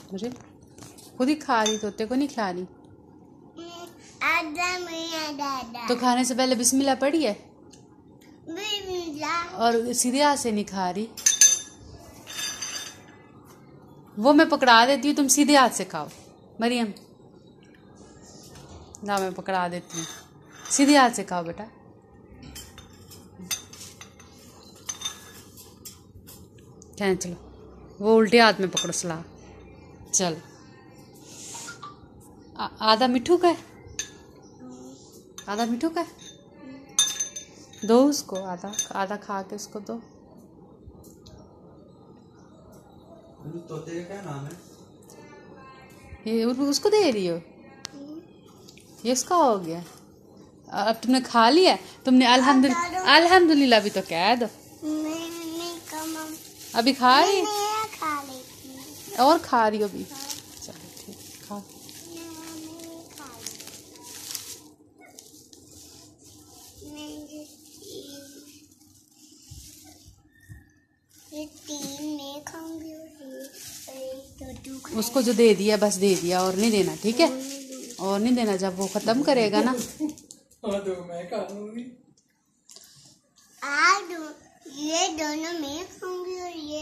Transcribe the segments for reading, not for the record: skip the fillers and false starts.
मुझे खुद ही खा रही, तोते को नहीं खिला रही। तो खाने से पहले बिस्मिल्लाह पढ़ी है और सीधे हाथ से नहीं खा रही। वो मैं पकड़ा देती हूँ, तुम सीधे हाथ से खाओ। मरियम ना, मैं पकड़ा देती हूँ, सीधे हाथ से खाओ बेटा। खींच लो, वो उल्टे हाथ में पकड़ो सलाह। चल आधा मिठू का है, आधा मिठू का है, दो उसको, आधा आधा खा के उसको दो। तोते का क्या नाम है? ये उसको दे रही हो? ये उसका हो गया। अब तुमने खा लिया, तुमने अल्हम्दुलिल्लाह भी तो कह दो। अभी खा रही है और खा रही हो अभी? चलो ठीक, खा। उसको जो दे दिया बस दे दिया, और नहीं देना, ठीक है? और नहीं देना, जब वो खत्म करेगा ना। मैं खाऊंगी। ये दोनों मैं खाऊंगी और ये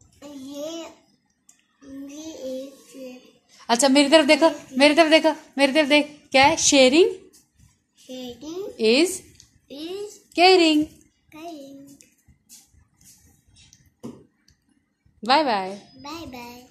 एक। अच्छा मेरी तरफ देखो, मेरी तरफ देखो, मेरी तरफ देख। क्या है? Sharing is caring. Bye bye. Bye bye.